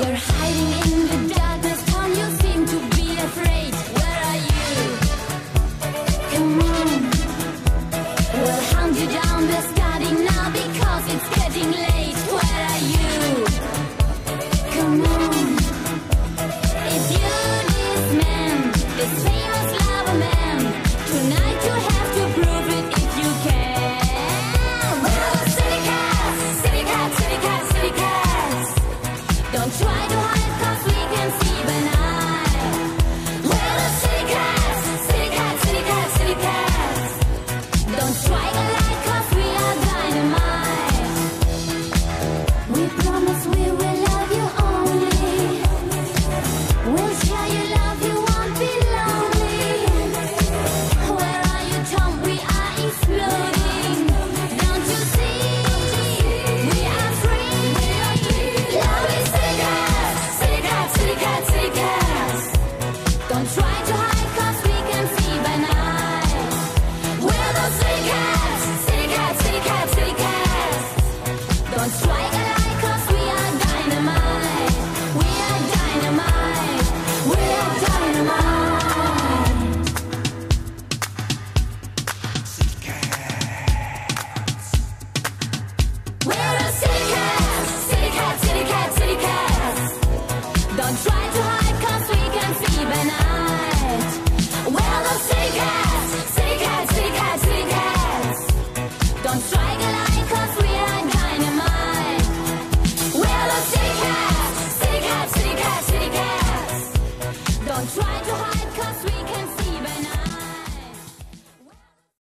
You're hiding in the darkness, Tom, you seem to be afraid. Where are you? Come on. We'll hunt you down, we're starting now because it's getting late. Where are you? Come on. It's you, this man, this famous lover man. Tonight you have to prove it if you can. Oh, city cats, city cats, city cats, city cats. Don't try to